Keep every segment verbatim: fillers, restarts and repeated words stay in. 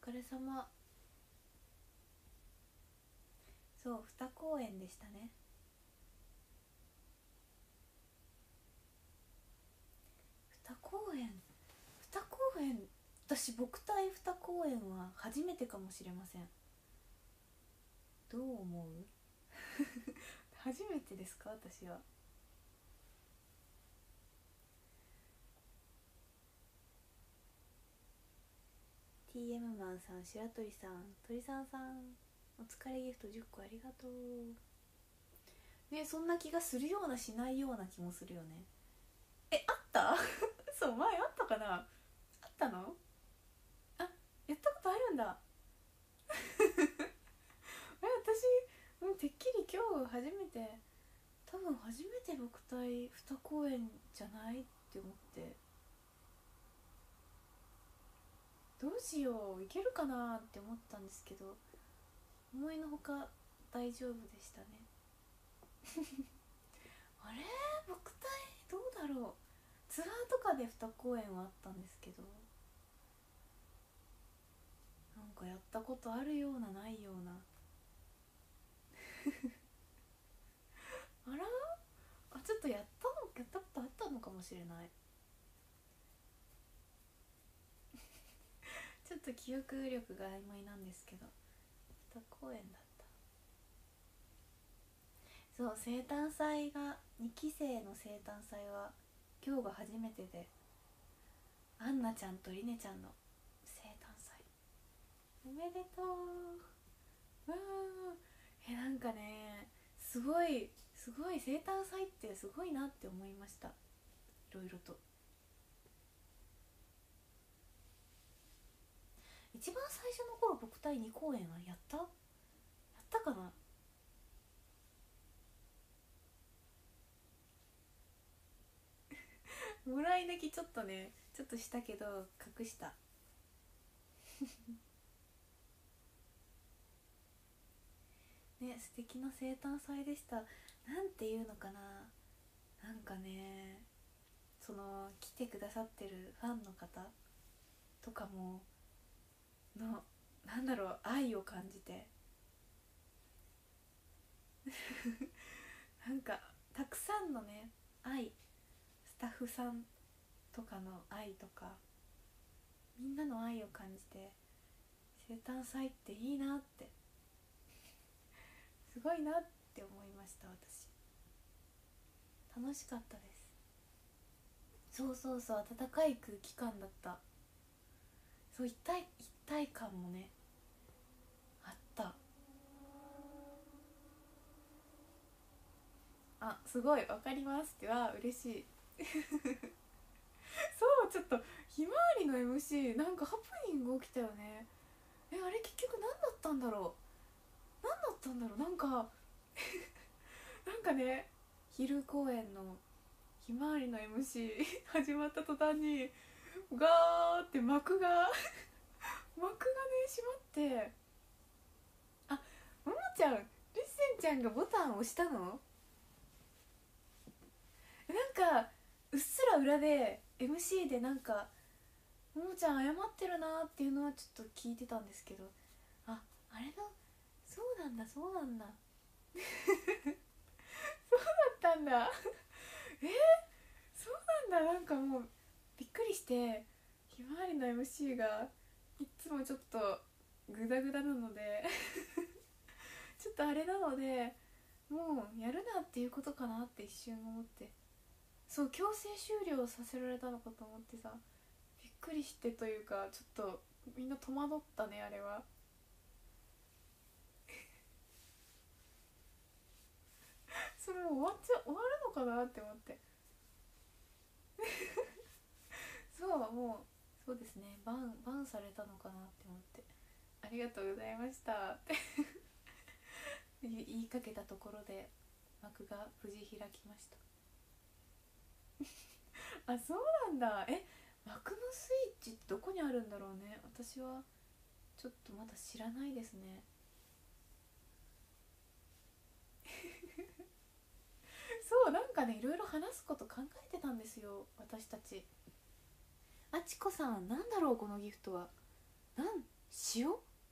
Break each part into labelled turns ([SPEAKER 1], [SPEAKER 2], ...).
[SPEAKER 1] 疲れ様。そうに公演でしたね。に公演に公演私牧隊に公演は初めてかもしれません。どう思う初めてですか私は。ティーエム マンさん、白鳥さん、鳥さんさん、お疲れギフトじゅっこありがとうね。そんな気がするようなしないような気もするよね。え、あったそう前あったかな。あったの。あ、やったことあるんだえ、私もうてっきり今日初めて、多分初めて牧隊に公演じゃないって思って、どうしよういけるかなって思ったんですけど、思いのほか大丈夫でしたねあれ牧隊どうだろう。ツアーとかでに公演はあったんですけど、なんかやったことあるようなないようなあらあ、ちょっとやったのやったことあったのかもしれないちょっと記憶力が曖昧なんですけど、に公演だった。そう生誕祭がにき生の生誕祭は今日が初めてで、アンナちゃんとリネちゃんの生誕祭おめでとう。わーえ、なんかね、すごいすごい生誕祭ってすごいなって思いました。いろいろと一番最初の頃、僕対に公演はやったやったかな。もらい泣きちょっとね、ちょっとしたけど隠したね。素敵な生誕祭でした。なんていうのかな、なんかね、その来てくださってるファンの方とかもの、なんだろう、愛を感じてなんかたくさんのね愛、スタッフさんとかの愛とか、みんなの愛を感じて、生誕祭っていいなって、すごいなって思いました。私楽しかったです。そうそうそう、温かい空気感だった。そう、一体一体感もねあった。あ、すごいわかりますっては嬉しいそう、ちょっとひまわりの エムシー なんかハプニング起きたよね。え、あれ結局何だったんだろう。何だったんだろう。なんかなんかね、昼公演のひまわりの エムシー 始まった途端にガーって幕が幕がね閉まって、あ、ももちゃん、リッセンちゃんがボタンを押したの。なんかうっすら裏で エムシー でなんかももちゃん謝ってるなっていうのはちょっと聞いてたんですけど、あ、あれの、そうなんだそうなんだだったんだえー、そうなんだ。なんかもうびっくりして、ひまわりの エムシー がいっつもちょっとグダグダなのでちょっとあれなので、もうやるなっていうことかなって一瞬思って、そう強制終了させられたのかと思ってさ、びっくりしてというか、ちょっとみんな戸惑ったね、あれは。それもう終わっちゃ終わるのかなって思って、そうもうそうですね、バンバンされたのかなって思って、ありがとうございましたって言いかけたところで幕が無事開きましたあ、そうなんだ。え、幕のスイッチってどこにあるんだろうね。私はちょっとまだ知らないですね。そう、なんかね、いろいろ話すこと考えてたんですよ、私たち。あちこさん、なんだろうこのギフトは。なん、 塩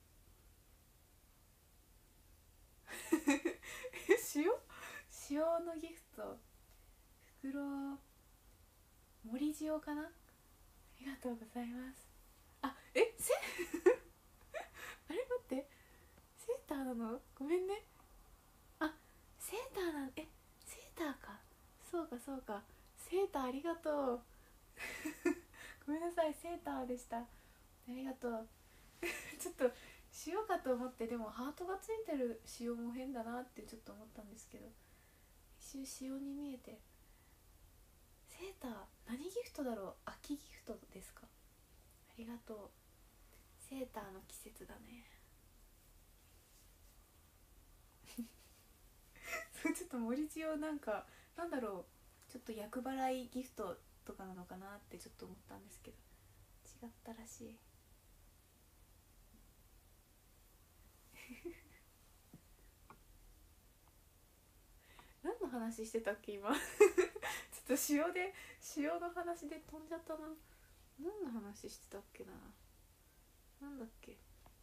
[SPEAKER 1] 塩塩のギフト、袋森塩かな。ありがとうございます。あ、え、せあれ待って、セーターなの、ごめんね。あ、セーターなの、え、セーターか、そうかそうか、セーターありがとうごめんなさい、セーターでした。ありがとうちょっと塩かと思って、でもハートがついてる塩も変だなってちょっと思ったんですけど、一瞬塩に見えて。セーター何ギフトだろう、秋ギフトですか。ありがとう。セーターの季節だねちょっと森千代、なんかなんだろう、ちょっと厄払いギフトとかなのかなってちょっと思ったんですけど、違ったらしい何の話してたっけ今ちょっと塩で塩の話で飛んじゃったな。何の話してたっけな、なんだっけ、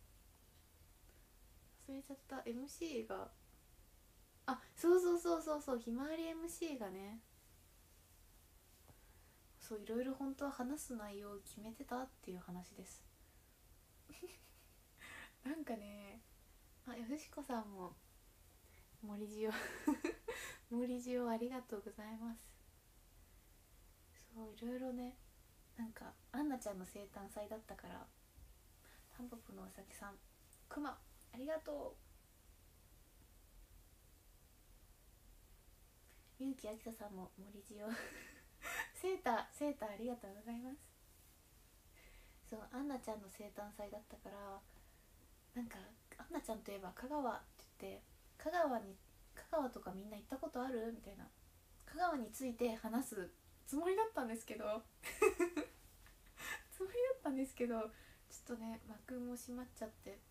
[SPEAKER 1] 忘れちゃった。 エムシー が、あ、そうそうそうそうそう、ひまわり エムシー がね、そう、いろいろ本当は話す内容を決めてたっていう話ですなんかね、あ、よしこさんも森塩森塩ありがとうございます。そう、いろいろね、なんかアンナちゃんの生誕祭だったから、タンポポのうさぎさん、くまありがとう。ゆうきあきささんも森塩セーターセーターありがとうございます。そう、アンナちゃんの生誕祭だったから、なんかアンナちゃんといえば香川って言って、香川に香川とかみんな行ったことあるみたいな、香川について話すつもりだったんですけどつもりだったんですけど、ちょっとね、幕も閉まっちゃって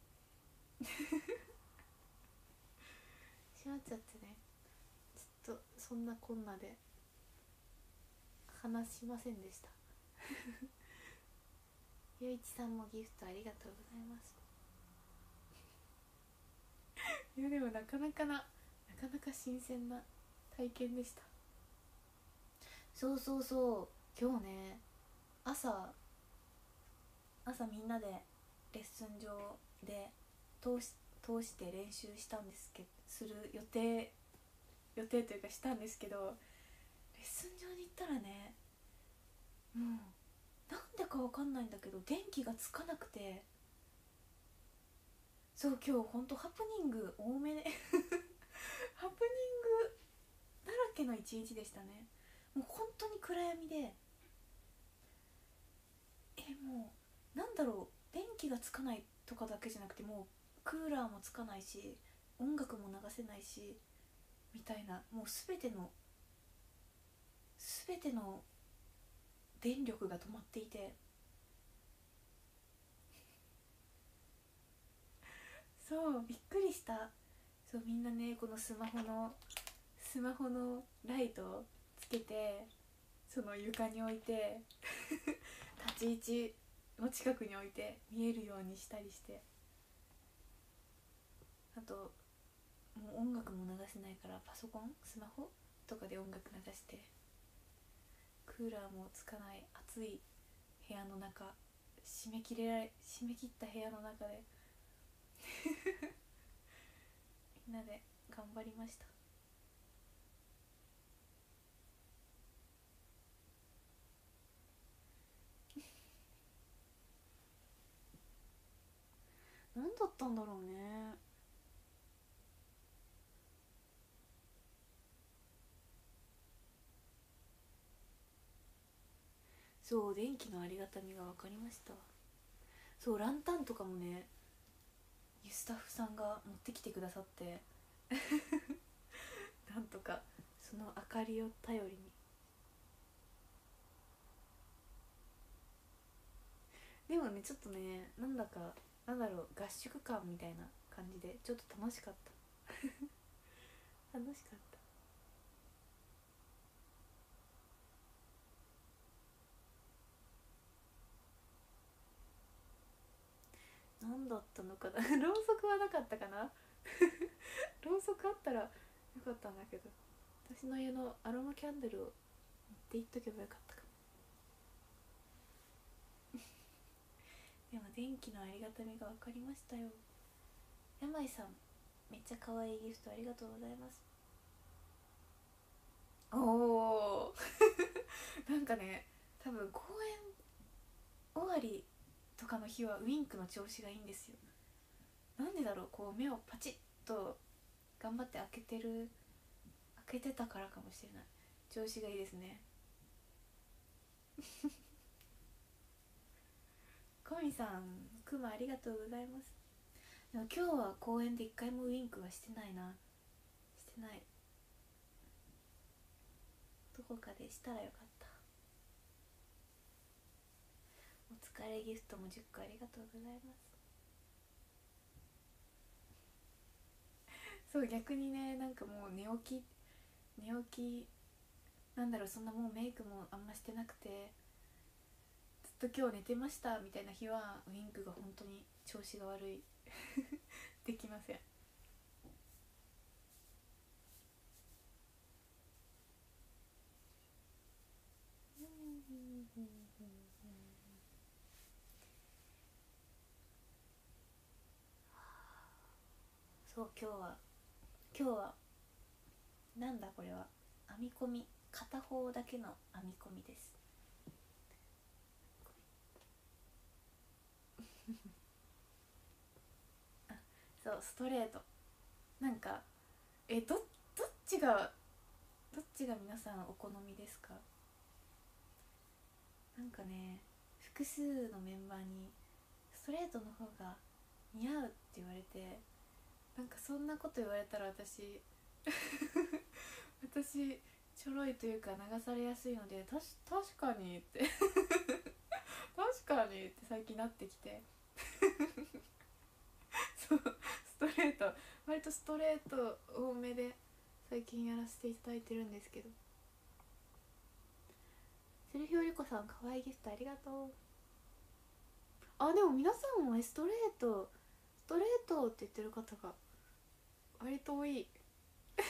[SPEAKER 1] 閉まっちゃってね、ちょっとそんなこんなで話しませんでしたゆういちさんもギフトありがとうございますいやでもなかなかななかなか新鮮な体験でした。そうそうそう、今日ね、朝朝みんなでレッスン場で通し通して練習したんですけど、する予定予定というかしたんですけど、レッスン場に行ったらね、もうなんでかわかんないんだけど電気がつかなくて、そう、今日ほんとハプニング多めでハプニングだらけの一日でしたね。もう本当に暗闇で、え、もうなんだろう、電気がつかないとかだけじゃなくて、もうクーラーもつかないし、音楽も流せないしみたいな、もう全ての全ての電力が止まっていて、そうびっくりした。そう、みんなね、このスマホのスマホのライトをつけて、その床に置いて立ち位置の近くに置いて見えるようにしたりして、あともう音楽も流せないから、パソコンスマホとかで音楽流して、クーラーもつかない暑い部屋の中、締め切れられ締め切った部屋の中でみんなで頑張りました。何だったんだろうね。そう、電気のありがたみが分かりました。そう、ランタンとかもね、スタッフさんが持ってきてくださってなんとかその明かりを頼りに。でもね、ちょっとね、なんだか、なんだろう、合宿感みたいな感じでちょっと楽しかった楽しかった。 何だったのかなろうそくはなかったかなろうそくあったらよかったんだけど、私の家のアロマキャンドルを持っていっとけばよかったかもでも電気のありがたみが分かりましたよ。山井さん、めっちゃ可愛いギフトありがとうございます。おおなんかね、多分公演終わりとかの日はウインクの調子がいいんですよ。なんでだろう、こう目をパチッと頑張って開けてる開けてたからかもしれない。調子がいいですねコミさん、クマありがとうございます。でも今日は公園で一回もウインクはしてないな。してない。どこかでしたらよかった。お疲れギフトもじゅっこありがとうございます。そう、逆にね、なんかもう寝起き寝起きなんだろう、そんなもうメイクもあんましてなくて、ずっと今日寝てましたみたいな日はウインクが本当に調子が悪いできません。そう、今日は今日はなんだこれは、編み込み、片方だけの編み込みですあ、そう、ストレート。なんかえどどっちがどっちが皆さんお好みですか？なんかね、複数のメンバーにストレートの方が似合うって言われて、なんかそんなこと言われたら私私ちょろいというか流されやすいので、たし確かにって確かにって最近なってきてそうストレート、割とストレート多めで最近やらせていただいてるんですけど。セルフィオリコさん、かわいいギフトありがとう。あ、でも皆さんもストレートストレートって言ってる方が割と多いえ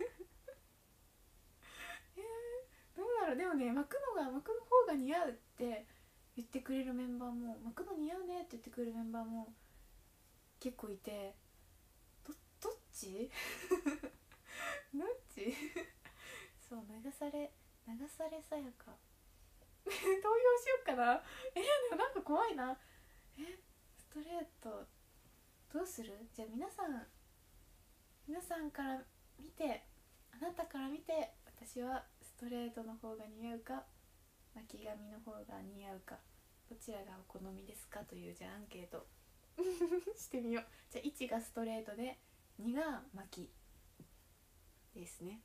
[SPEAKER 1] ー、どうだろう。でもね、巻くのが巻くの方が似合うって言ってくれるメンバーも、巻くの似合うねって言ってくれるメンバーも結構いて、どどっちどっちそう、流され流されさやか投票しよっかな。えー、でもなんか怖いな。え、ストレートどうする？じゃあ皆さん皆さんから見て、あなたから見て、私はストレートの方が似合うか巻き髪の方が似合うか、どちらがお好みですかという、じゃあアンケートしてみよう。じゃあいちがストレートでにが巻きですね。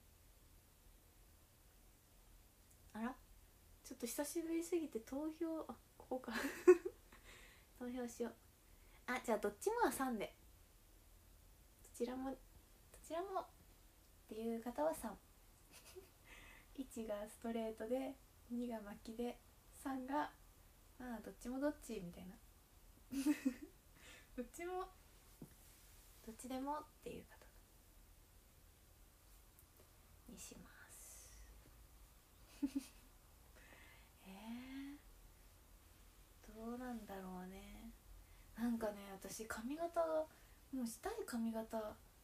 [SPEAKER 1] あら、ちょっと久しぶりすぎて投票、あ、ここか投票しよう。あ、じゃあどっちもはさんで、どちらもどちらもっていう方はさんいちがストレートでにが巻きでさんがまあどっちもどっちみたいなどっちもどっちでもっていう方にしますえー、どうなんだろうね。なんかね、私髪型がもうしたい髪型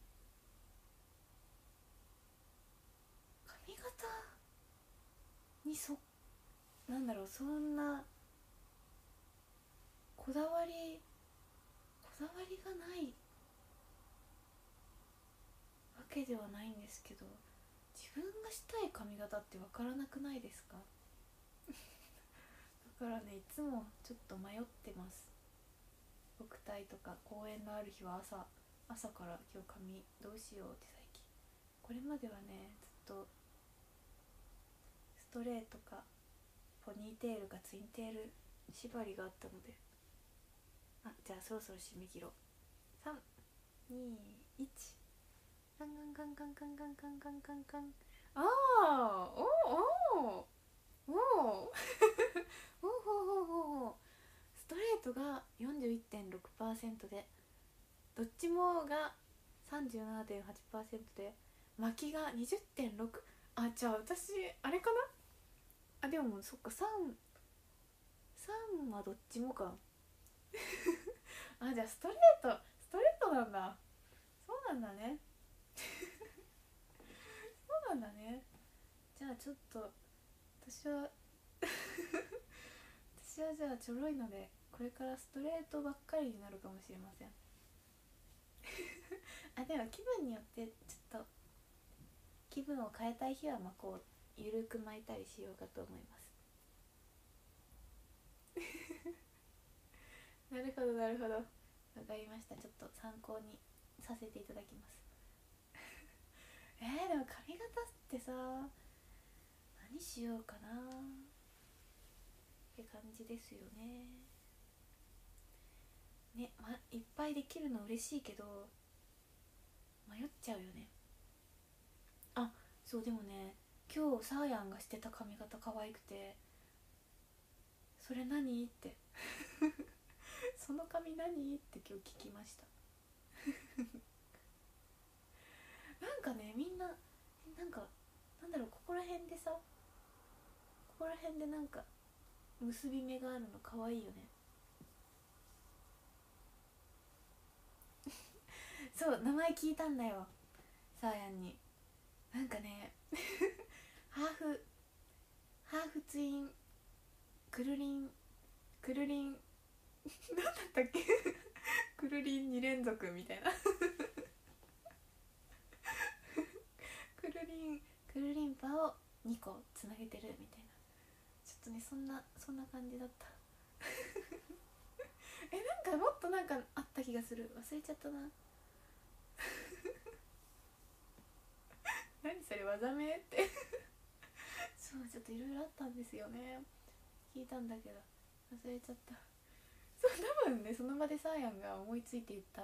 [SPEAKER 1] 髪型にそなんだろう、そんなこだわりこだわりがないわけではないんですけど、自分がしたい髪型ってわからなくないですかだからね、いつもちょっと迷ってます。僕体とか公演のある日は朝朝から今日髪どうしようって最近。これまではね、ずっとストレートかポニーテールかツインテール縛りがあったので、あ、じゃあそろそろ締め切ろう。さん、に、いち、カンカンカンカンカンカンカンカンカンカン。ああ、おおおおおおほほほほ。ストレートが よんじゅういってんろくパーセント でどっちもが さんじゅうななてんはちパーセント で巻きが にじゅってんろく。 あ、じゃあ私あれかなあ、でもそっか さん, さんはどっちもかあ、じゃあストレートストレートなんだ。そうなんだねそうなんだね。じゃあちょっと私は私はじゃあちょろいのでこれからストレートばっかりになるかもしれませんあ、でも気分によってちょっと気分を変えたい日はまあこうゆるく巻いたりしようかと思いますなるほどなるほど、わかりました。ちょっと参考にさせていただきますえー、でも髪型ってさ何しようかなって感じですよね。ね、ま、いっぱいできるの嬉しいけど迷っちゃうよね。あ、そうでもね、今日サーヤンがしてた髪型可愛くて、それ何ってその髪何って今日聞きましたなんかね、みんななんかなんだろう、ここら辺でさ、ここら辺でなんか結び目があるの可愛いよねそう名前聞いたんだよ、サーヤンに。なんかねハーフハーフツインくるりんくるりんなんだったっけくるりんに連続みたいなくるりんくるりんぱをにこつなげてるみたいな、ちょっとねそんなそんな感じだったえ、なんかもっとなんかあった気がする、忘れちゃったな何それ技名ってそうちょっといろいろあったんですよね、聞いたんだけど忘れちゃった。そう多分ねその場でサーヤンが思いついて言った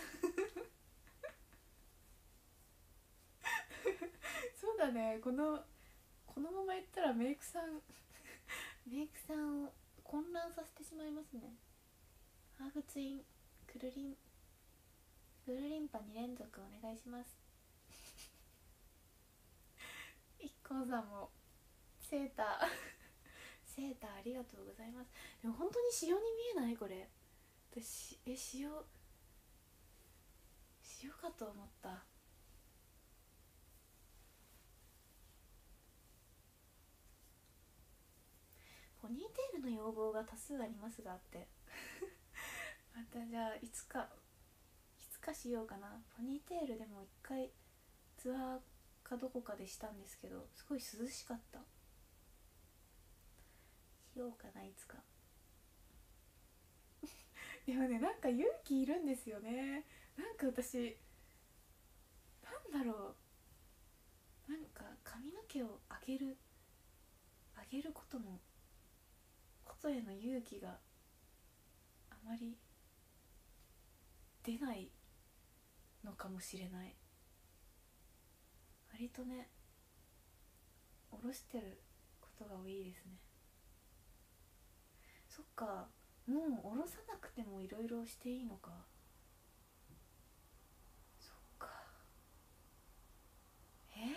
[SPEAKER 1] そうだね、このこのまま言ったらメイクさんメイクさんを混乱させてしまいますね。ハーフツインくるりんくるりんぱに連続お願いします一 k さんもセーターセーターありがとうございます。でも本当に塩に見えないこれ。私え塩塩かと思った。ポニーテールの要望が多数ありますがってまたじゃあいつかいつかしようかな。ポニーテールでも一回ツアーかどこかでしたんですけどすごい涼しかった。しようかないつかでもねなんか勇気いるんですよね。なんか私なんだろう、なんか髪の毛を上げる上げることのことへの勇気があまり出ないのかもしれない。割とね下ろしてることが多いですね。そっか、もう下ろさなくてもいろいろしていいのか。そっか、えー、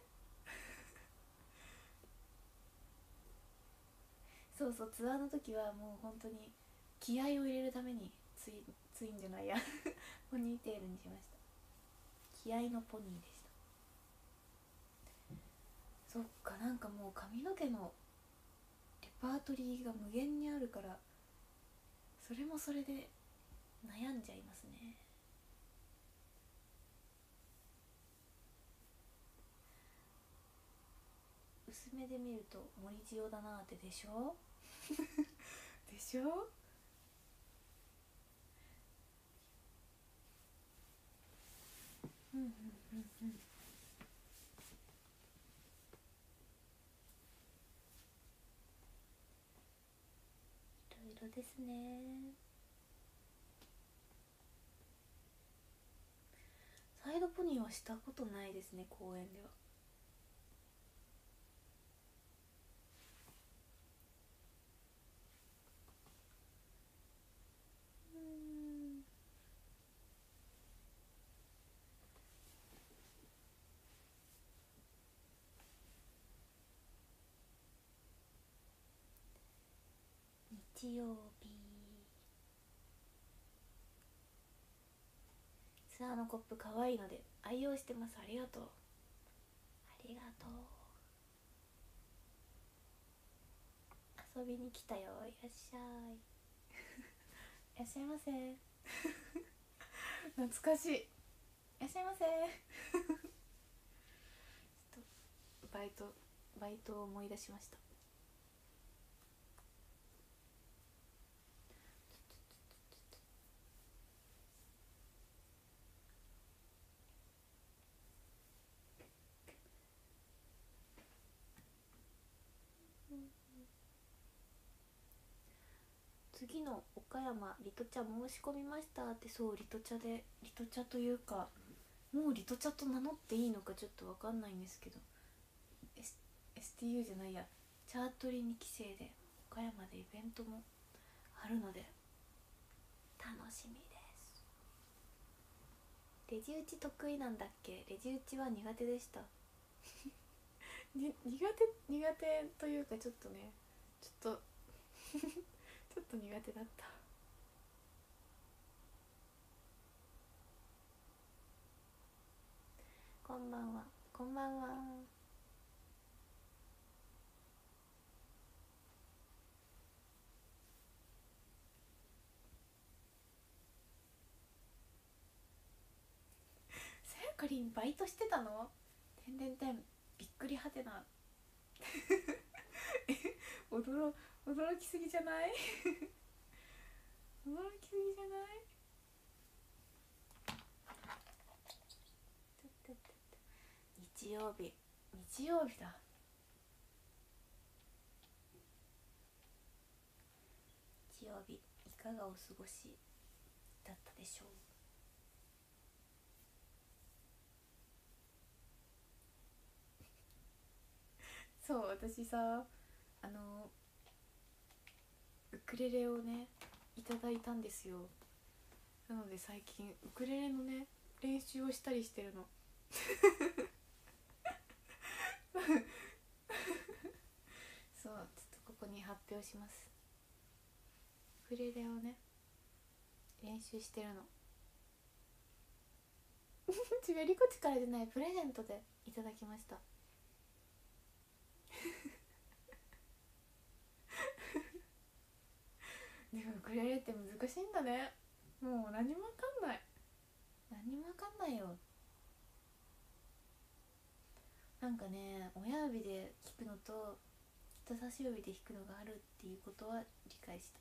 [SPEAKER 1] そうそう、ツアーの時はもう本当に気合を入れるためにツイツインじゃないやポニーテールにしました。気合のポニーでした。そっか、なんかもう髪の毛のレパートリーが無限にあるからそれもそれで悩んじゃいますね。薄めで見ると森千代だなってでしょでしょ。うんうんうんうん。いろいろですね。サイドポニーはしたことないですね、公園では。 日曜日。ツアーのコップかわいいので愛用してます。ありがとう、ありがとう。遊びに来たよ、いらっしゃい。いらっしゃいませ。懐かしい。いらっしゃいませ。ちょっとバイトバイトを思い出しました。次の岡山リト茶申し込みましたって。そう、リト茶で、リト茶というかもうリト茶と名乗っていいのかちょっと分かんないんですけど、 S- エスティーユー じゃないや、チャートリに期生で岡山でイベントもあるので楽しみです。レジ打ち得意なんだっけ？レジ打ちは苦手でしたに苦手苦手というかちょっとね、ちょっとちょっと苦手だった。こんばんは、こんばんは。さやかりんバイトしてたの？てんてんてん、びっくりはてな驚驚きすぎじゃない驚きすぎじゃない？日曜日、日曜日だ。日曜日いかがお過ごしだったでしょう。そう、私さ、あのウクレレをねいただいたんですよ。なので最近ウクレレのね練習をしたりしてるのそう、ちょっとここに発表します。ウクレレをね練習してるの違う、リコチから出ないプレゼントでいただきましたでもウクレレって難しいんだね。もう何もわかんない、何もわかんないよ。なんかね、親指で弾くのと人差し指で弾くのがあるっていうことは理解した。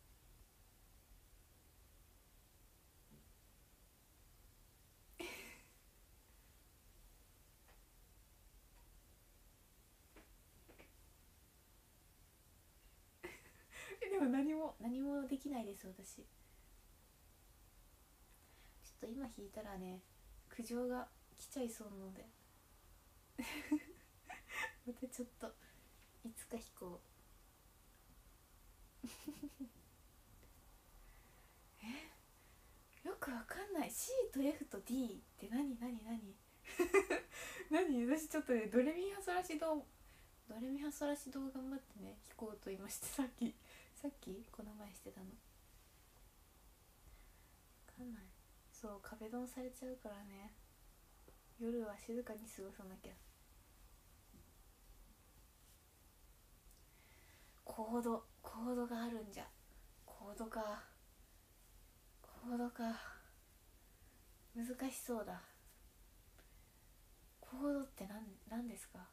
[SPEAKER 1] でも何も何もできないです私。ちょっと今弾いたらね苦情が来ちゃいそうなのでまたちょっといつか弾こうえ、よくわかんない。 C と F と D って何何何何？私ちょっとねドレミファソラシドドレミファソラシドを頑張ってね弾こうと言いまして、さっきさっきこの前してたの。わかんない。そう、壁ドンされちゃうからね、夜は静かに過ごさなきゃ。コードコードがあるんじゃ。コードかコードか難しそうだ。コードって何何ですか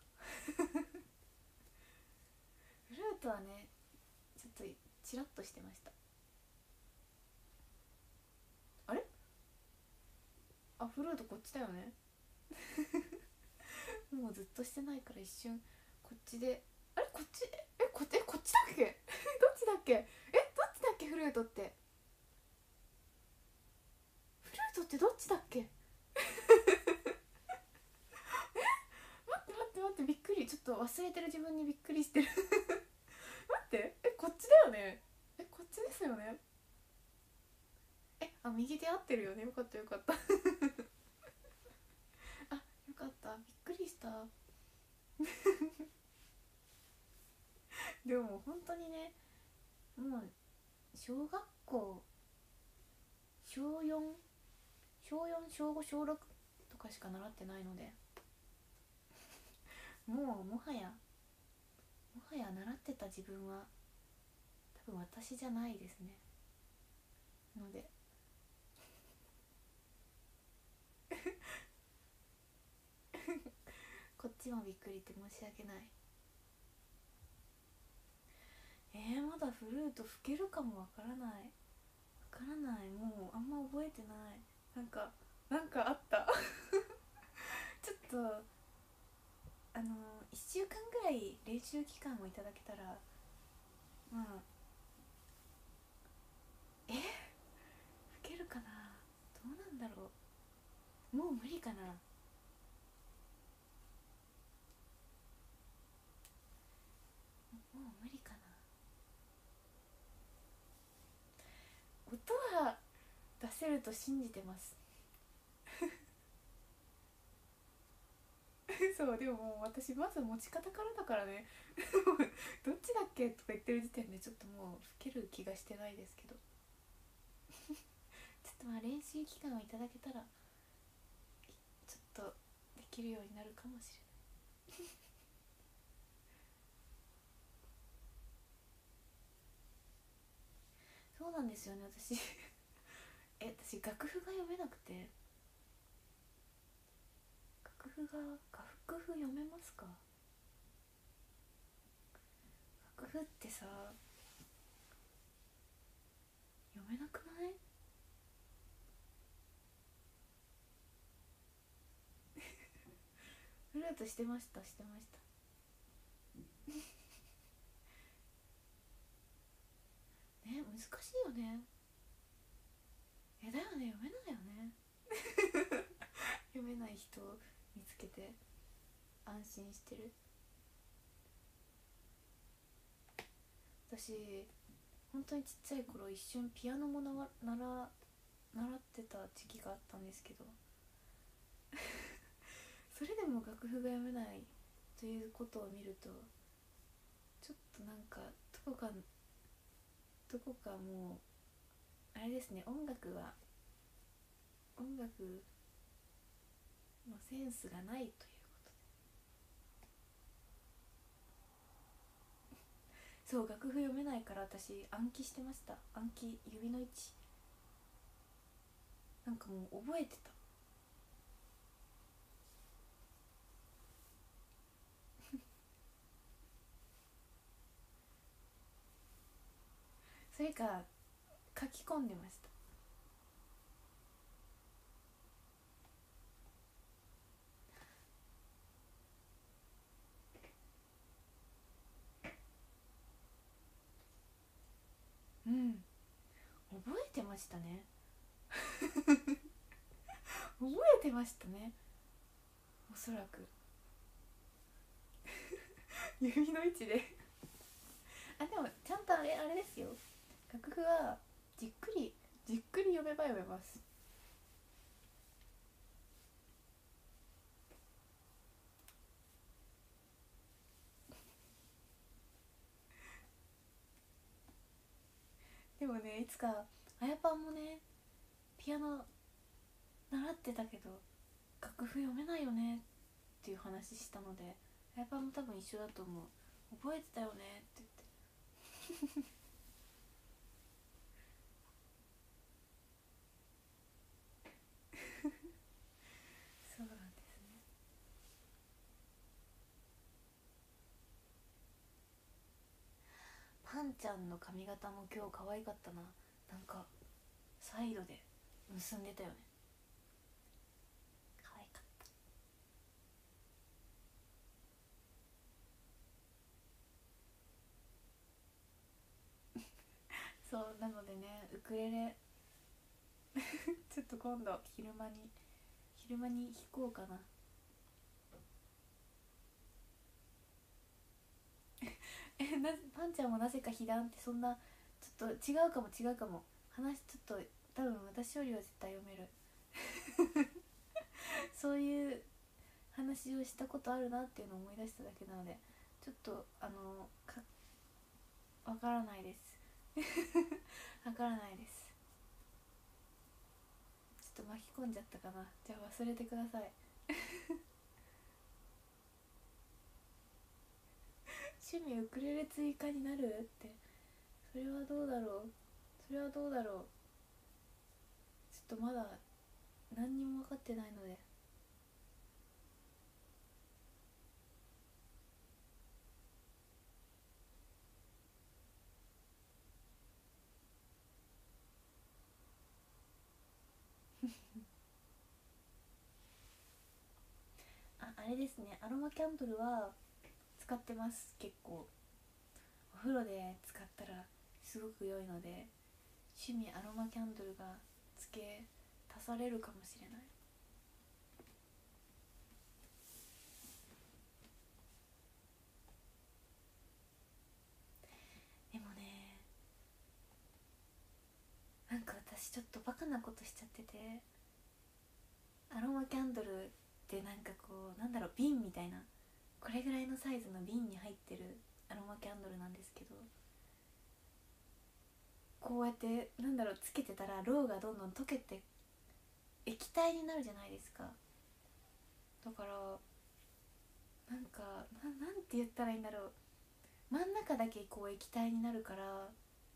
[SPEAKER 1] フルートはねちょっとチラッとしてました。あれ、あ、フルートこっちだよねもうずっとしてないから一瞬こっちで、あれこっち、えこっち、えこっちだっけどっちだっけ、えどっちだっけ、フルートってフルートってどっちだっけ待って待って待って、びっくり、ちょっと忘れてる自分にびっくりしてる待って、えこっちだよね、えこっちですよね、えあ右手合ってるよね、よかったよかったあ、よかった、びっくりしたでも本当にね、 もう小学校小よん小よん小ご小ろくとかしか習ってないので、もうもはやもはや習ってた自分は多分私じゃないですね。のでこっちもびっくりって申し訳ない。えー、まだフルート吹けるかもわからないわからない。もうあんま覚えてない。なんかなんかあったちょっとあのいっしゅうかんぐらい練習期間をいただけたら、まあえ吹けるかな。どうなんだろう。もう無理かな。もう無理かな。音は出せると信じてますそうでももう私まず持ち方からだからねどっちだっけとか言ってる時点でちょっともう吹ける気がしてないですけどちょっとまあ練習期間をいただけたらちょっとできるようになるかもしれないそうなんですよね。私え私楽譜が読めなくて。楽譜が楽譜読めますか？楽譜ってさ読めなくない？フルートしてましたしてましたね、難しいよね。えだよね、読めないよね読めない人を見つけて安心してる。私本当にちっちゃい頃一瞬ピアノもなら習習ってた時期があったんですけどそれでも楽譜が読めないということを見るとちょっとなんかどこかどこかもうあれですね。音楽は音楽のセンスがないということで。そう楽譜読めないから私暗記してました。暗記指の位置なんかもう覚えてたそれか書き込んでました。うん覚えてましたね覚えてましたねおそらく指の位置であでもちゃんとあれあれですよ。楽譜はじっくりじっくり読めば読めます。でもねいつかあやぱんもねピアノ習ってたけど楽譜読めないよねっていう話したので、あやぱんも多分一緒だと思う。覚えてたよねって言ってそうなんですね。パンちゃんの髪型も今日可愛かったな。なんかサイドで結んでたよね。可愛かった。そうなのでねウクレレちょっと今度昼間に昼間に弾こうかな。えなパンちゃんもなぜか被弾ってそんなちょっと違うかも違うかも。話ちょっと多分私よりは絶対読めるそういう話をしたことあるなっていうのを思い出しただけなのでちょっとあのかわからないです。 わからないです。ちょっと巻き込んじゃったかな。じゃあ忘れてください。趣味ウクレレ追加になるって、それはどうだろう、それはどうだろう。ちょっとまだ何にも分かってないので。あ、あれですね、アロマキャンドルは使ってます。結構お風呂で使ったらすごく良いので、趣味アロマキャンドルが付け足されるかもしれない。でもね、なんか私ちょっとバカなことしちゃってて、アロマキャンドルってなんかこうなんだろう、瓶みたいな、これぐらいのサイズの瓶に入ってるアロマキャンドルなんですけど、こうやってなんだろう、つけてたらろうがどんどん溶けて液体になるじゃないですか。だからなんか な, なんて言ったらいいんだろう、真ん中だけこう液体になるから、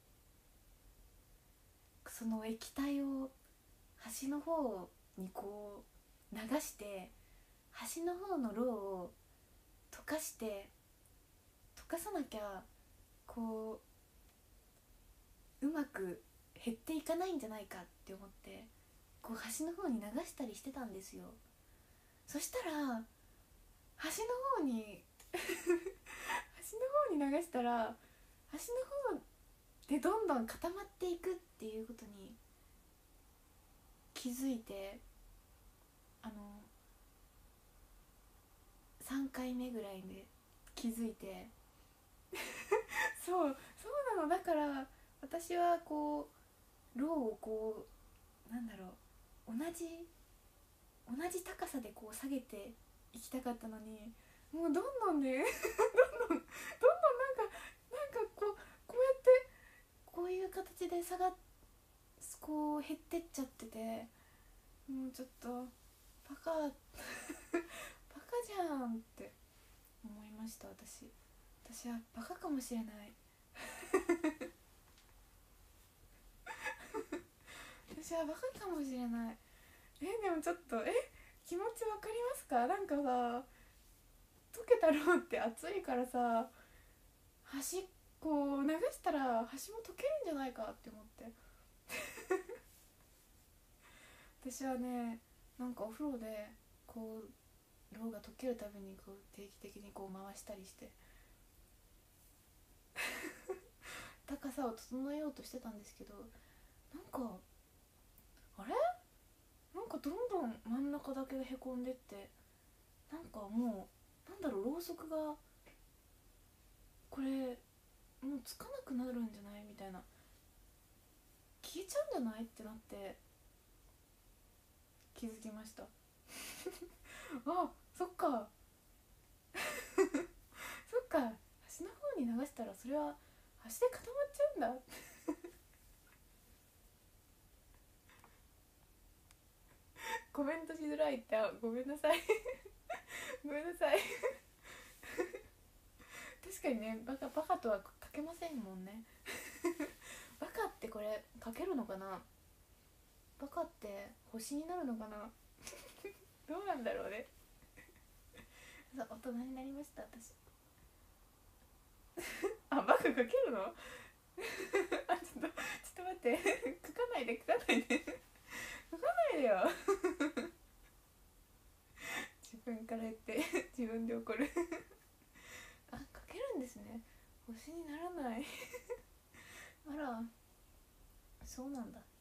[SPEAKER 1] その液体を端の方にこう流して、端の方のろうを溶かして溶かさなきゃこううまく減っていかないんじゃないかって思って、こう端の方に流したりしてたんですよ。そしたら端の方に端の方に流したら、端の方でどんどん固まっていくっていうことに気づいて、あのさんかいめぐらいで気づいてそうそうなの。だから私はこうろうをこうなんだろう、同じ同じ高さでこう下げていきたかったのに、もうどんどんねどんどんどんどんなんかなんかこうこうやってこういう形で下がっこう減ってっちゃってて、もうちょっとバカバカじゃんって思いました。私私はバカかもしれない。私はバカかもしれない。えでもちょっとえ気持ちわかりますか？なんかさ、溶けたろうって熱いからさ、端こう流したら端も溶けるんじゃないかって思って。私はね、なんかお風呂でこうろうが溶けるたびにこう定期的にこう回したりして高さを整えようとしてたんですけど、なんかあれなんかどんどん真ん中だけがへこんでって、なんかもうなんだろう、ろうそくがこれもうつかなくなるんじゃないみたいな、消えちゃうんじゃないってなって気づきました。あ、そっかそっか、端の方に流したらそれは端で固まっちゃうんだ。コメントしづらいって、あ、ごめんなさいごめんなさい確かにね、バカバカとは書けませんもんねバカってこれ書けるのかな、バカって星になるのかなどうなんだろうねさあ大人になりました私あ、バカ書けるのあ、ちょっとちょっと待って書かないで書かないで書かないでよ自分から言って自分で怒るあ、書けるんですね。星にならないあら、そうなんだ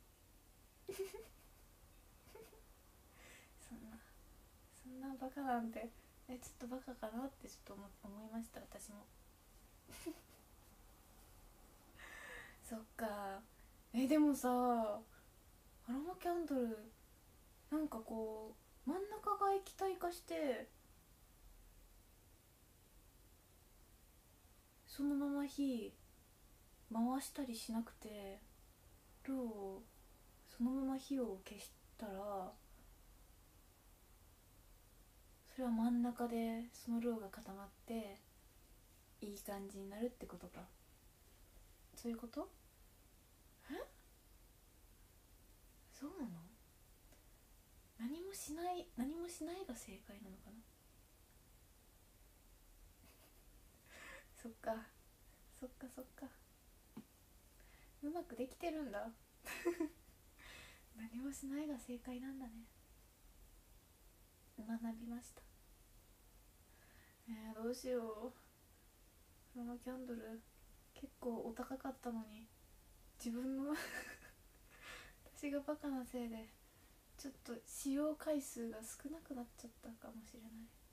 [SPEAKER 1] そんなそんなバカなんて、え、ちょっとバカかなってちょっと思思いました私もそっか。え、でもさ、アロマキャンドルなんかこう真ん中が液体化してそのまま火回したりしなくて、ろうをそのまま火を消したら、それは真ん中でそのろうが固まっていい感じになるってことか。そういうこと？え？そうなの？何もしない何もしないが正解なのかな。そっかそっかそっか、うまくできてるんだ何もしないが正解なんだね。学びました。えー、どうしよう。そのキャンドル結構お高かったのに、自分の私がバカなせいでちょっと使用回数が少なくなっちゃったかもしれない。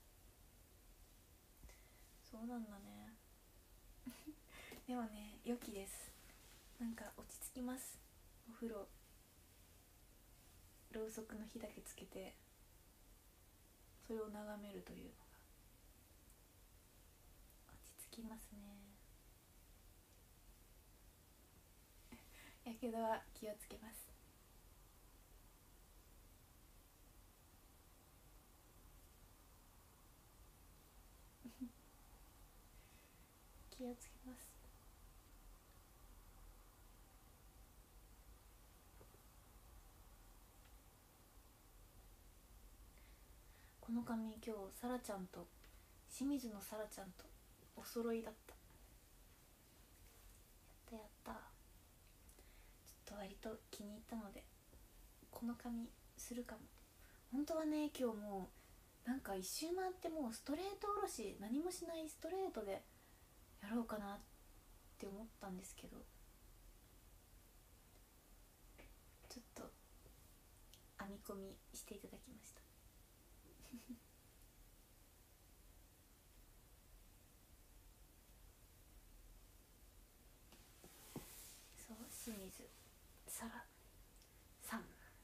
[SPEAKER 1] そうなんだねでもね、良きです。なんか落ち着きます。お風呂、ろうそくの火だけつけてそれを眺めるというのが落ち着きますね。やけどは気をつけます。気をつけます。この髪今日さらちゃんと清水のさらちゃんとお揃いだった。やったやった。ちょっと割と気に入ったのでこの髪するかも。本当はね、今日もうなんか一周回ってもうストレートおろし、何もしないストレートでやろうかなって思ったんですけど、ちょっと編み込みしていただきましたそう、清水さらさん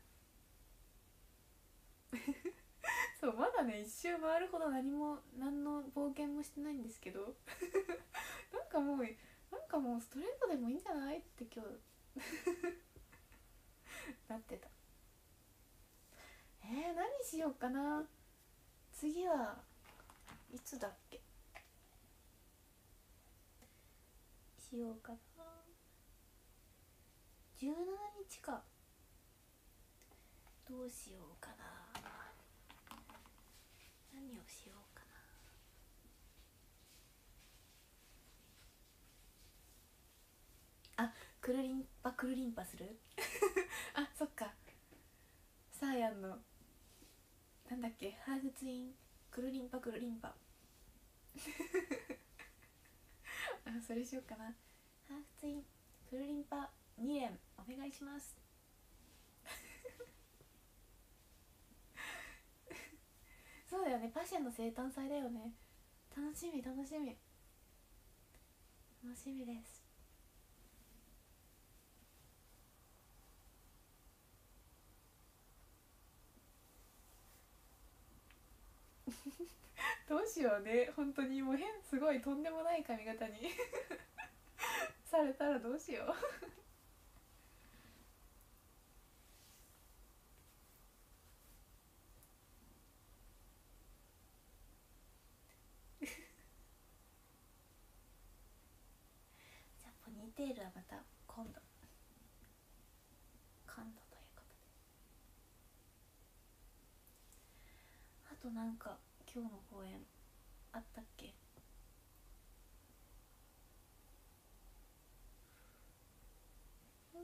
[SPEAKER 1] そう、まだね一周回るほど何も何の冒険もしてないんですけどなんかもうなんかもうストレートでもいいんじゃないって今日なってた。えー、何しようかな。次はいつだっけしようかな。じゅうしちにちか。どうしようかな。何をしようかな。あ、くるりんぱくるりんぱするあ、そっか。サーヤンのなんだっけ、ハーフツインくるりんぱくるりんぱあ、それしようかな。ハーフツインくるりんぱに連お願いしますそうだよね、パシェの生誕祭だよね。楽しみ楽しみ楽しみですどうしようね、本当にもう変、すごいとんでもない髪型にされたらどうしようじゃあポニーテールはまた今度今度ということで。あとなんか今日の公演あったっけ。うん、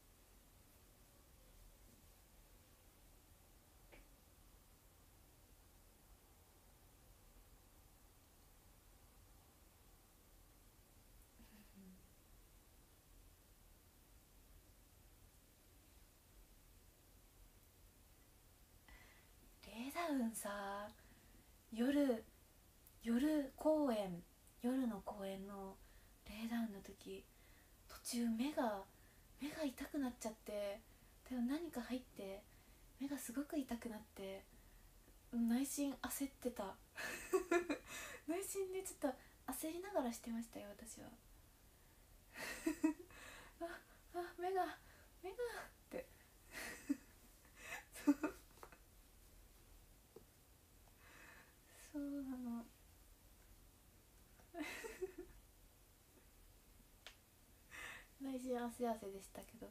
[SPEAKER 1] レイダウンさ、夜夜公演夜の公演のレイダウンの時、途中目が目が痛くなっちゃって、でも何か入って目がすごく痛くなって、内心焦ってた内心でちょっと焦りながらしてましたよ私は。 ああ目が目がってそうそうなの内心汗汗でしたけど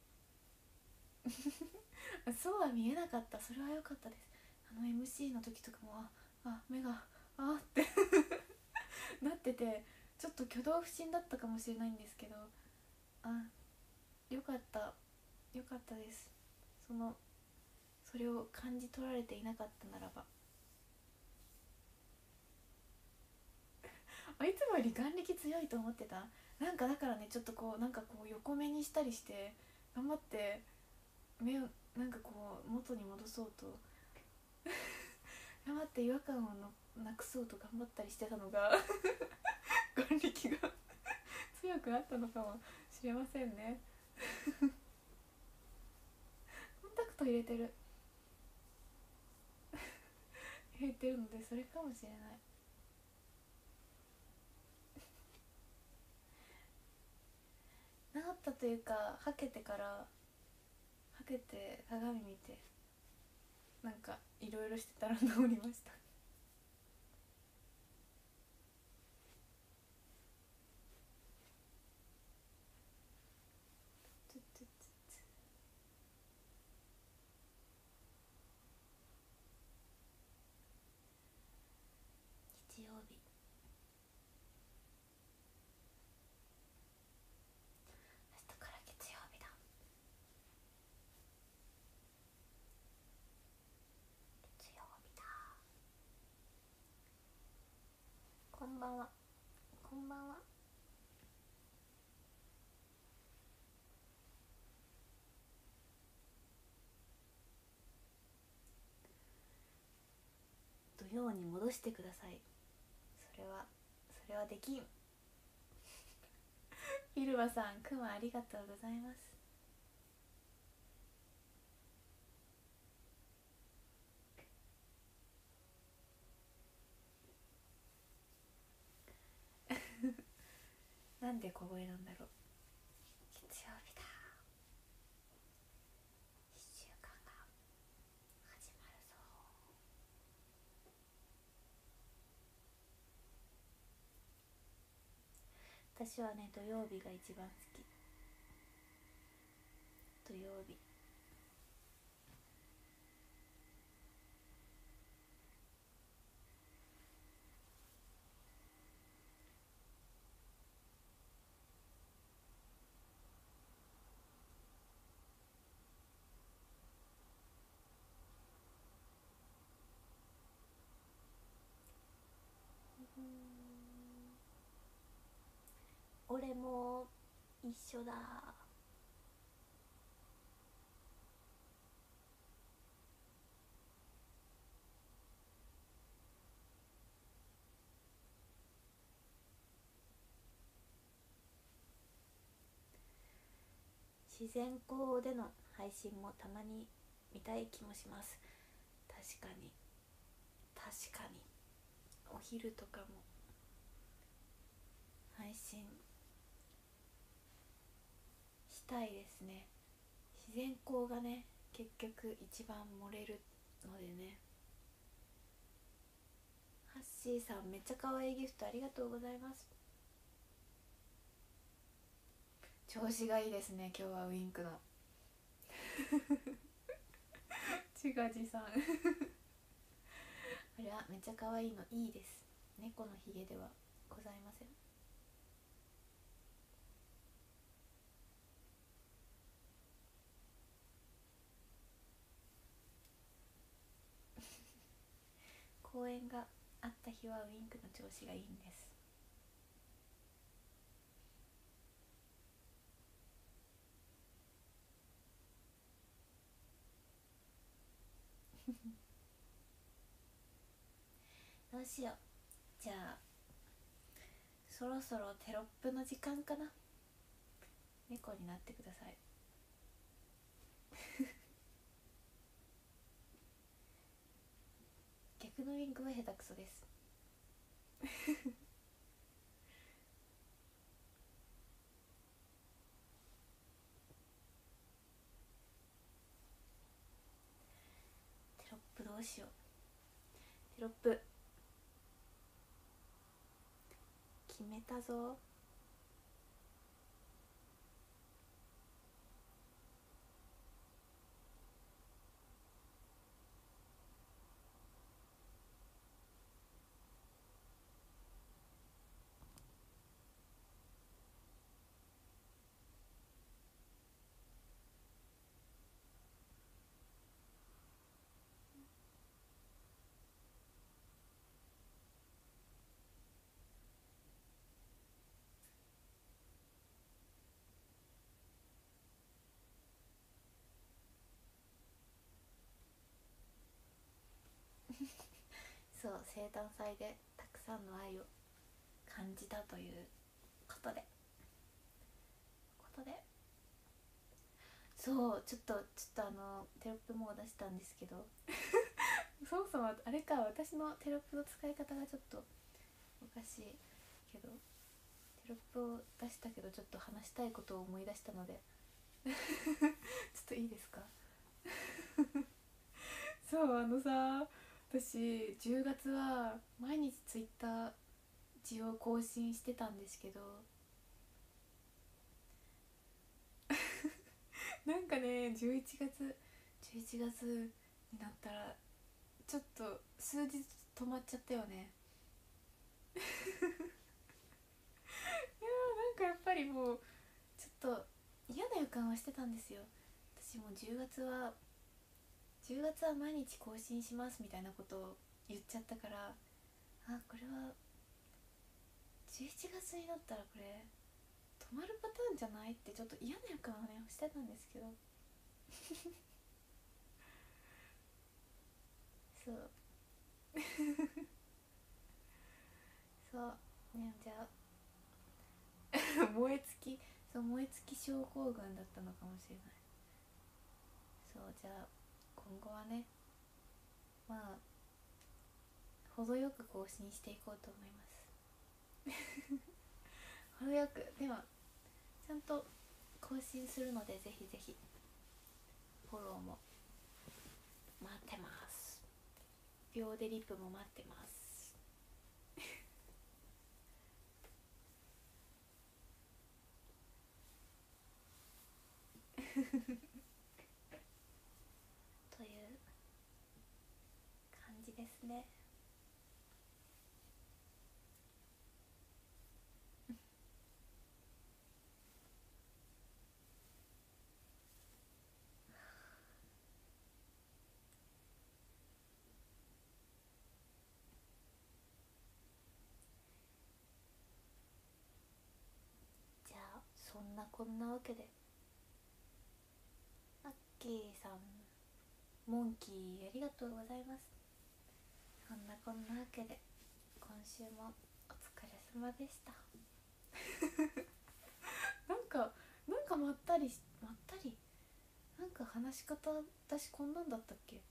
[SPEAKER 1] そうは見えなかった。それは良かったです。あの エムシー の時とかもああ目があってなってて、ちょっと挙動不審だったかもしれないんですけど、あよかったよかったです。そのそれを感じ取られていなかったならば。あいつもより眼力強いと思ってた。なんかだからね、ちょっとこうなんかこう横目にしたりして頑張って目をなんかこう元に戻そうと頑張って違和感をのなくそうと頑張ったりしてたのが眼力が強くなったのかもしれませんねコンタクト入れてる入れてるので、それかもしれない。治ったというか、はけてからはけて鏡見てなんかいろいろしてたら治りましたつつつつ日曜日、明日から月曜日だ。月曜日だ。こんばんは。こんばんは。土曜に戻してください。それはそれはできんイルバさん、くまありがとうございます。なんで小声なんだろう。月曜日だ。一週間が始まるぞ。私はね、土曜日が一番好き。土曜日。俺も一緒だ。自然光での配信もたまに見たい気もします。確かに確かにお昼とかも配信したいですね。自然光がね、結局一番漏れるのでね。ハッシーさん、めっちゃ可愛いギフトありがとうございます。調子がいいですね、今日はウインクのちがじさんあれはめっちゃ可愛いのいいです。猫のひげではございません。公演があった日はウインクの調子がいいんですどうしよう。じゃあそろそろテロップの時間かな。猫になってください逆のウインクは下手くそですどうしよう。テロップ決めたぞ。そう、生誕祭でたくさんの愛を感じたということでことでそう、ちょっとちょっとあのテロップも出したんですけどそもそもあれか、私のテロップの使い方がちょっとおかしいけど、テロップを出したけどちょっと話したいことを思い出したのでちょっといいですかそう、あのさ、私じゅうがつは毎日ツイッター字を更新してたんですけどなんかね、じゅういちがつじゅういちがつになったらちょっと数日止まっちゃったよねいやー、なんかやっぱりもうちょっと嫌な予感はしてたんですよ。私もじゅうがつはじゅうがつは毎日更新しますみたいなことを言っちゃったから、あ、これはじゅういちがつになったらこれ止まるパターンじゃないってちょっと嫌な予感はねしてたんですけどそうそうね、じゃあ燃え尽きそう燃え尽き症候群だったのかもしれない。そう、じゃあ今後はね、まあ程よく更新していこうと思います程よく、でもちゃんと更新するので、ぜひぜひフォローも待ってます。秒でリップも待ってますという感じですね。じゃあそんなこんなわけで、アッキーさん、モンキーありがとうございます。そんなこんなわけで今週もお疲れ様でしたなんかなんかまったりまったりなんか話し方、私こんなんだったっけち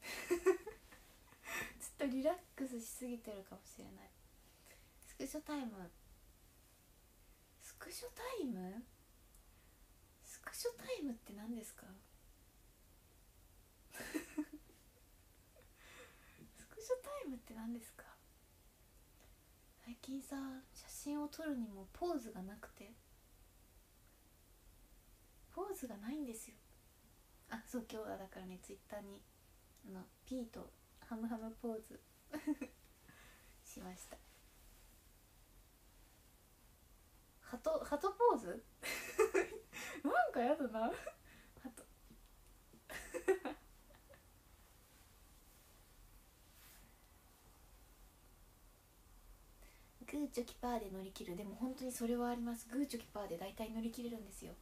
[SPEAKER 1] ょっとリラックスしすぎてるかもしれない。スクショタイムスクショタイムスクショタイムって何ですかスクショタイムって何ですか。最近さ、写真を撮るにもポーズがなくて、ポーズがないんですよ。あ、そう、今日はだからね、ツイッターにあの P とハムハムポーズしました。ハトハトポーズなんかやだなハトグーチョキパーで乗り切る。でも本当にそれはあります。グーチョキパーで大体乗り切れるんですよ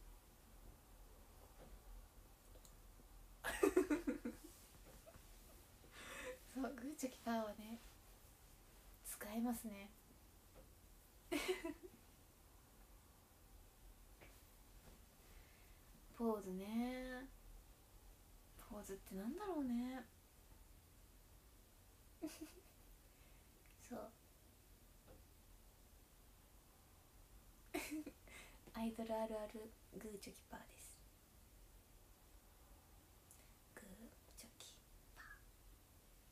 [SPEAKER 1] そう、グーチョキパーはね使えますねポーズね、ポーズってなんだろうねそうアイドルあるあるグーチョキパーです。グーチョキパ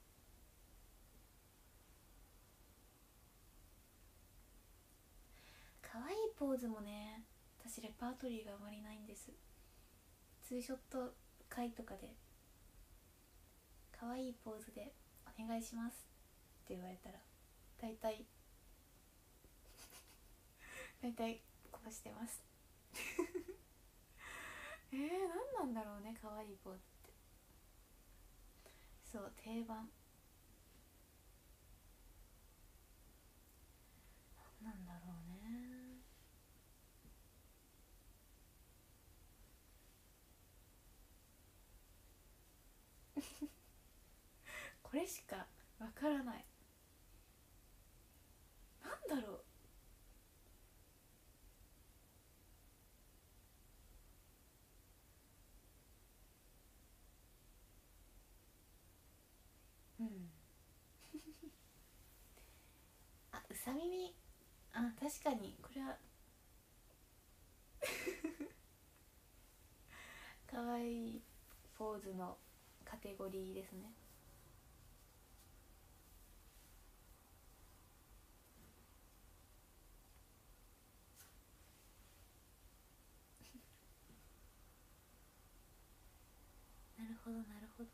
[SPEAKER 1] ポーズもね、私レパートリーがあまりないんです。ツーショット会とかで可愛いポーズでお願いしますって言われたら大体大体こうしてますえー、何なんだろうね、可愛いポーズって。そう、定番なんだろうね。これしかわからない。なんだろう。うんあ、うさ耳。あ、確かにこれは可愛いポーズのカテゴリーですね。なるほどなるほど。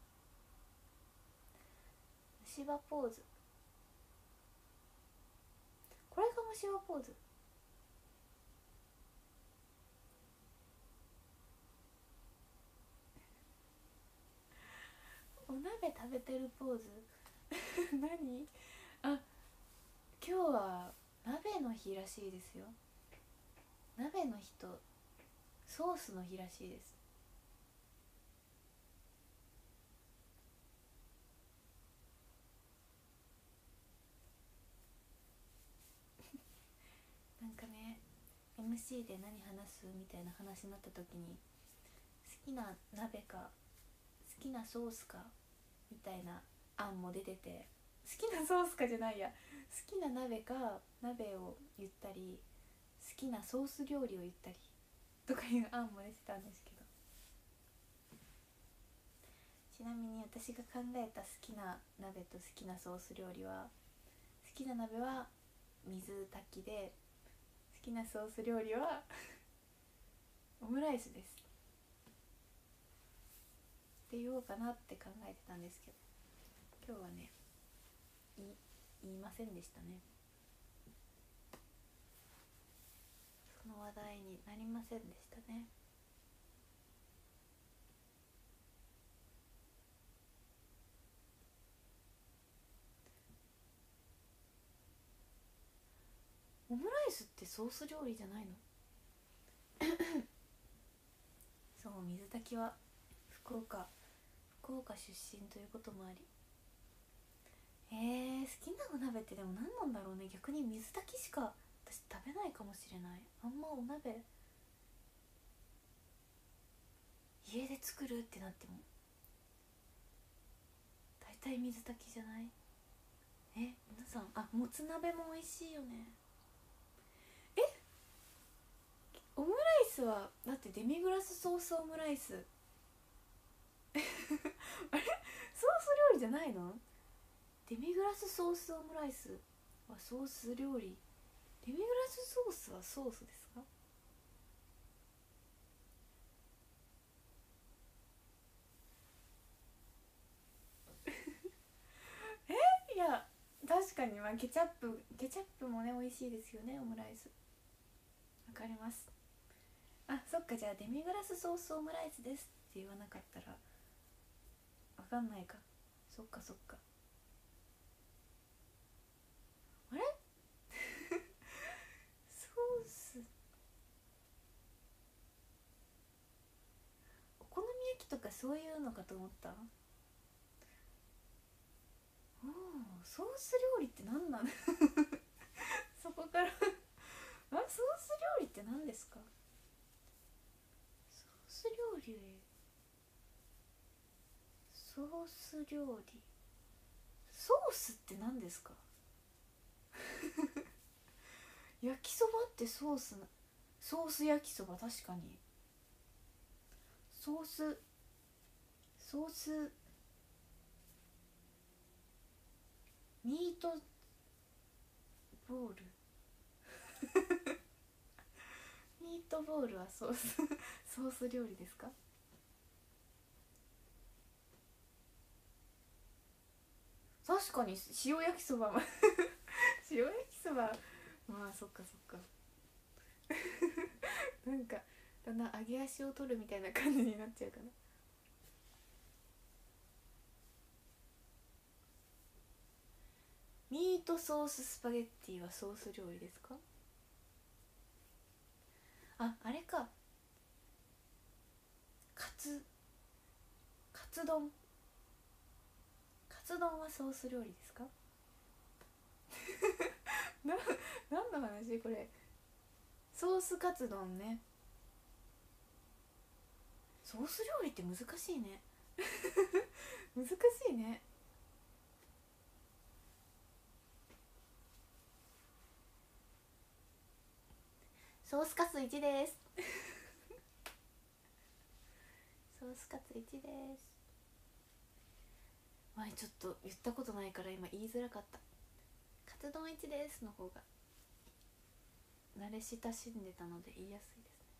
[SPEAKER 1] 虫歯ポーズ、これが虫歯ポーズ。お鍋食べてるポーズ何。あ、今日は鍋の日らしいですよ。鍋の日とソースの日らしいです。なんかね エムシー で何話すみたいな話になった時に、好きな鍋か好きなソースかみたいな案も出てて、好きなソースかじゃないや、好きな鍋か鍋を言ったり、好きなソース料理を言ったりとかいう案も出てたんですけど、ちなみに私が考えた好きな鍋と好きなソース料理は、好きな鍋は水炊きで、好きなソース料理はオムライスですって言おうかなって考えてたんですけど、今日はね言い、言いませんでしたね。その話題になりませんでしたね。オムライスってソース料理じゃないのそう、水炊きは福岡福岡出身ということもあり、えー、好きなお鍋ってでも何なんだろうね。逆に水炊きしか私食べないかもしれない。あんまお鍋家で作るってなっても大体水炊きじゃない。え、皆さん、あ、もつ鍋も美味しいよね。え、オムライスはだってデミグラスソースオムライスあれ、ソース料理じゃないの。デミグラスソースオムライスはソース料理。デミグラスソースはソースですか。いや、確かに、まあケチャップケチャップもね美味しいですよね、オムライス。わかります。あ、そっか、じゃあデミグラスソースオムライスですって言わなかったらわかんないか。そっかそっか。あれソース、お好み焼きとかそういうのかと思った。おー、ソース料理って何なのそこからあ、ソース料理って何ですか。ソース料理、ソース料理、ソースって何ですか焼きそばってソースな、ソース焼きそば、確かに。ソースソースミートボールミートボールはソースソース料理ですか？確かに塩焼きそば塩焼きそば、まあそっかそっかなんかだんだん揚げ足を取るみたいな感じになっちゃうかな。ミートソーススパゲッティはソース料理ですか？あ、あれか、カツカツ丼カツ丼はソース料理ですか？な何の話これ。ソースカツ丼ね。ソース料理って難しいね難しいね。ソースカツいちですソースカツいちです。前ちょっと言ったことないから今言いづらかった。カツ丼いちですの方が慣れ親しんでたので言いやすいですね。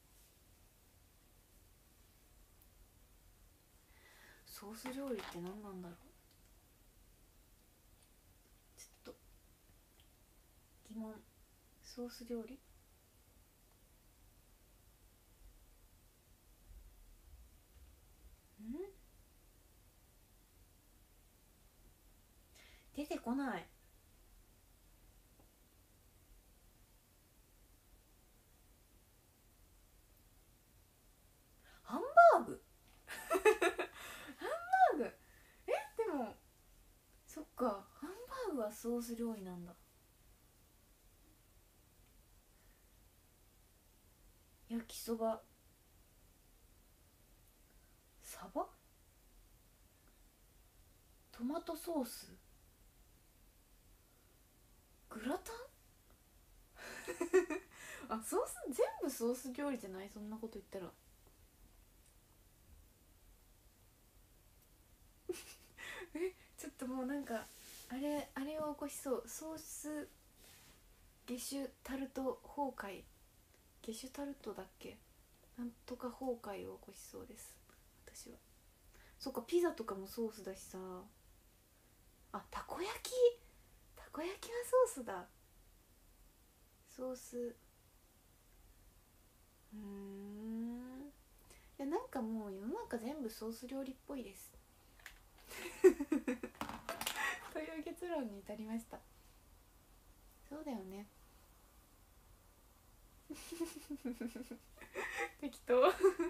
[SPEAKER 1] ソース料理って何なんだろう。ちょっと疑問。ソース料理、ん出てこない。ハンバーグハンバーグ、えでもそっか、ハンバーグはソース料理なんだ。焼きそば、サバ、トマトソース、グラタンあ、ソース全部ソース料理じゃない？そんなこと言ったらえ、ちょっともうなんかあれあれを起こしそう。ソースゲシュタルト崩壊、ゲシュタルトだっけ、なんとか崩壊を起こしそうです私は。そっか、ピザとかもソースだしさ。あ、たこ焼き、たこ焼きはソースだ。ソース、うーん、いやなんかもう世の中全部ソース料理っぽいですという結論に至りました。そうだよね適当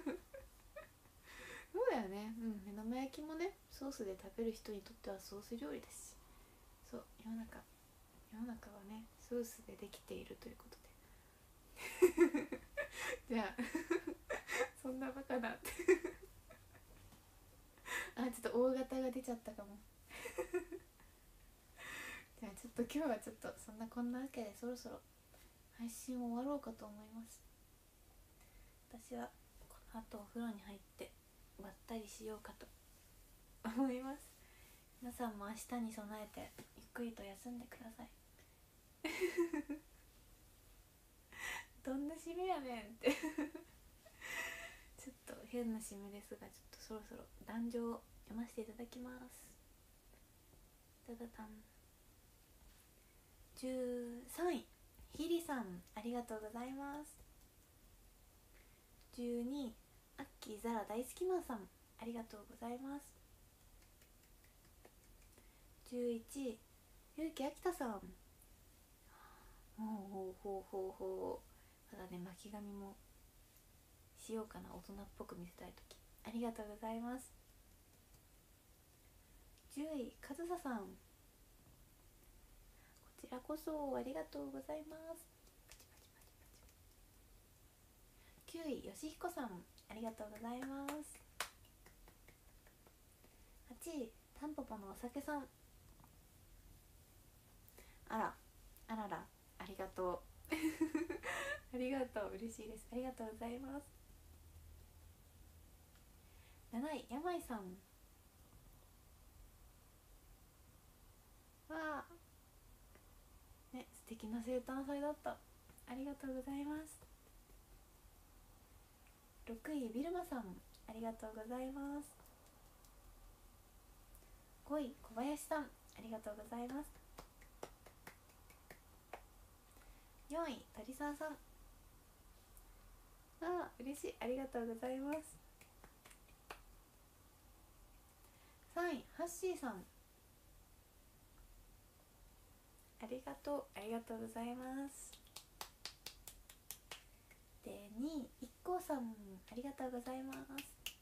[SPEAKER 1] そうだよね。うん、目玉焼きもねソースで食べる人にとってはソース料理だし、そう世の中世の中はねソースでできているということでじゃあそんなバカなってあ、ちょっと大型が出ちゃったかもじゃあちょっと今日はちょっとそんなこんなわけでそろそろ配信を終わろうかと思います。私はこの後お風呂に入ってまったりしようかと思います。皆さんも明日に備えてゆっくりと休んでくださいどんな締めやねんってちょっと変な締めですが、ちょっとそろそろ壇上を読ませていただきます。ダダダン。じゅうさんいひりさん、ありがとうございます。じゅうにいアッキーザラ大好きマンさん、ありがとうございます。じゅういちいゆうきあきたさん、ほうほうほうほうほう、まだね巻き髪もしようかな、大人っぽく見せたいとき、ありがとうございます。じゅういかずささん、こちらこそありがとうございます。きゅういよしひこさん、ありがとうございます。はちいたんぽぽのお酒さん、あらあらら、ありがとうありがとう、嬉しいです、ありがとうございます。なないやまいさん、わあね、素敵な生誕祭だった、ありがとうございます。 ろくいビルマさん、ありがとうございます。ごい小林さん、ありがとうございます。よんい鳥沢さん、あー嬉しい、ありがとうございます。さんいハッシーさん、ありがとう、ありがとうございます。でにい いっこうさん、ありがとうございます。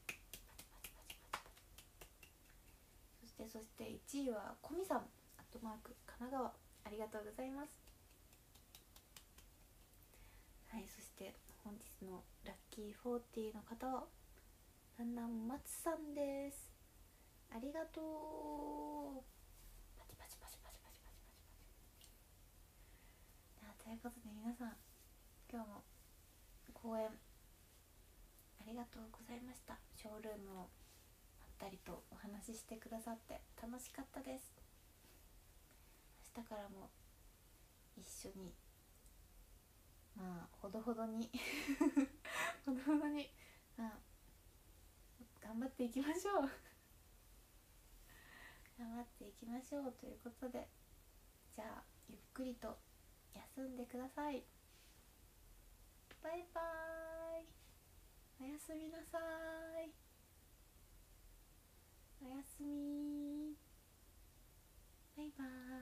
[SPEAKER 1] そしてそしていちいはコミさん、アットマーク神奈川、ありがとうございます。はい、そして本日のラッキーよんじゅうの方はなんなん松さんです。ありがとう。パチパチパチパチパチパチパチパチ。ということで皆さん、今日も公演ありがとうございました。ショールームをまったりとお話ししてくださって楽しかったです。明日からも一緒に、まあほどほどにほどほどに、まあ、頑張っていきましょう頑張っていきましょうということで、じゃあゆっくりと休んでください。バイバーイ。おやすみなさい。おやすみ。バイバーイ。